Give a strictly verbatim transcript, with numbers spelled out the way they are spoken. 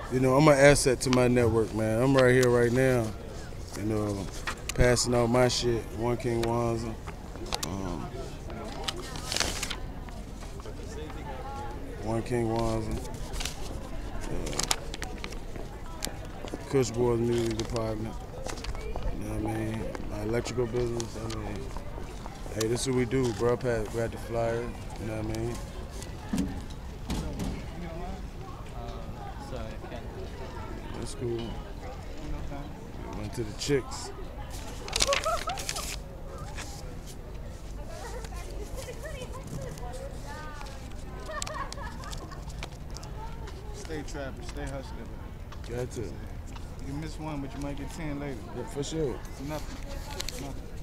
You know, I'm an asset to my network, man. I'm right here, right now. You know, passing out my shit. One King Wanza. Um, One King Wanza. Uh, Kush Boys Music Department. You know what I mean? My electrical business. I mean, hey, this is what we do, bro. Pat, we had the flyer. You know what I mean? That's cool. Went to the chicks. Stay trapping, stay hustling. Got to. You miss one, but you might get ten later. Yeah, for sure. It's nothing. It's nothing.